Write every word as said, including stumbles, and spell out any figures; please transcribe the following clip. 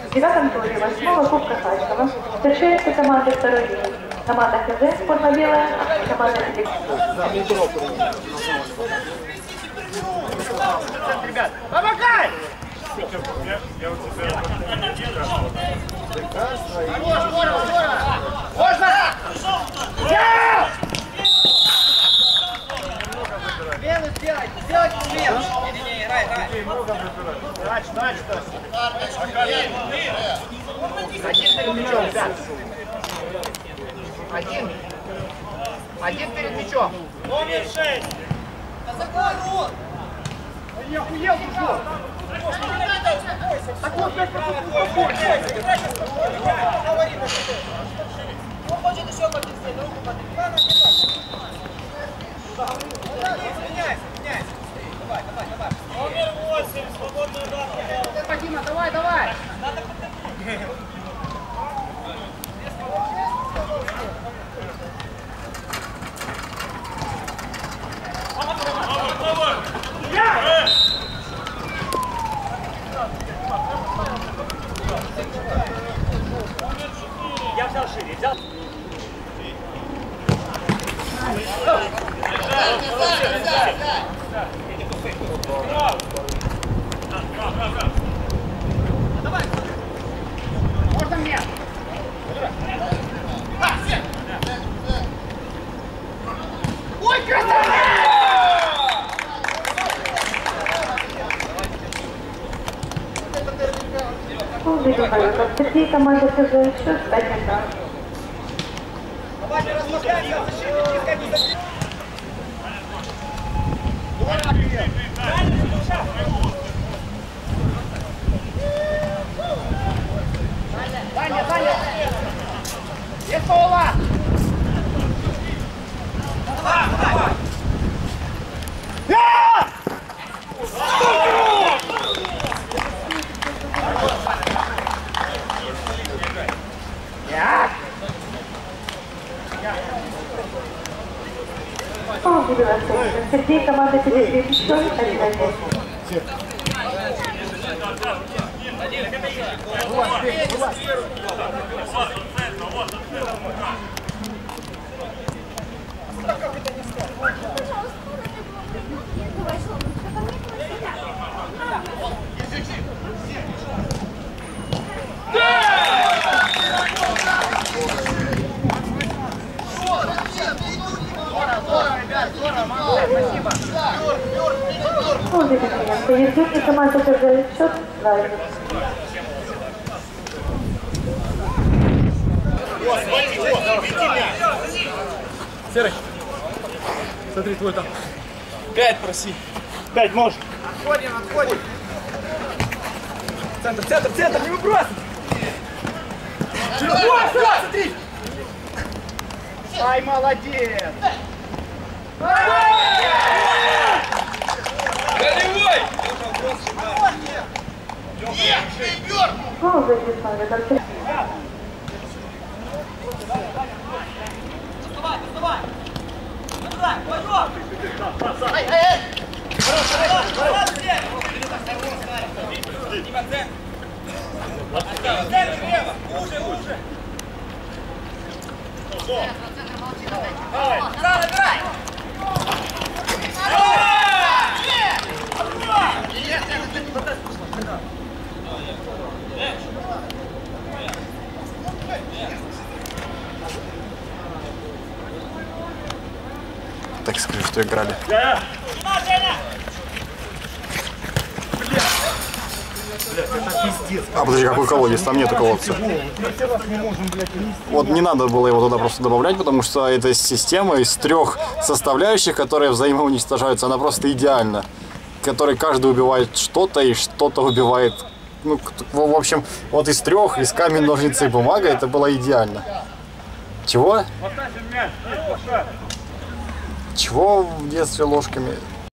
В девятом туре восьмого Кубка Харькова встречаются команды второй линии. Команда ХЗ «Спорно-белая» и команда «Электрик». Ребят, помогай! Можно! Белый сделать! Сделать белый! Не-не-не, играй, играй! Дальше, дальше! Один перед мячом, ребят! Один! Один перед мячом! Номер шесть! Я охуел, дружок! Так вот, блядь, он хочет еще поднести, руку поднести. Меняйся, меняйся. Давай, давай, давай. Номер восемь, свободный удар. Дима, давай, давай. Я взял шире, взял. Давай. Можно мне? Ой, красавец! Сергей команда ХЗ счет пять ноль. Давайте размахаемся, защитники, не защитники. Даня, Даня! Есть фаула! Давай, давай! Сергей команда «Электрик» счет один один. Поединки команда ХЗ счет два один. Серый, смотри, твой там. Пять проси. Пять можешь. Отходим, отходим. Центр, центр, центр, не выбрасывай. Ой, сюда, смотри. Ай, молодец. Голевой. Гол записали. Доставай, доставай. Доставай, пойдем. Ай, ай, ай. Хорош, хорош, Дима, центр. Центр лево. Уже, уже. Давай. Сара, играй. Так скажи, что играли. А, подожди, какой колодец? Там нету колодца. Вот не надо было его туда просто добавлять, потому что эта система из трех составляющих, которые взаимоуничтожаются, она просто идеальна. Которой каждый убивает что-то и что-то убивает. Ну, в общем, вот из трех, из камень, ножницы и бумага, это было идеально. Чего? Чего в детстве ложками?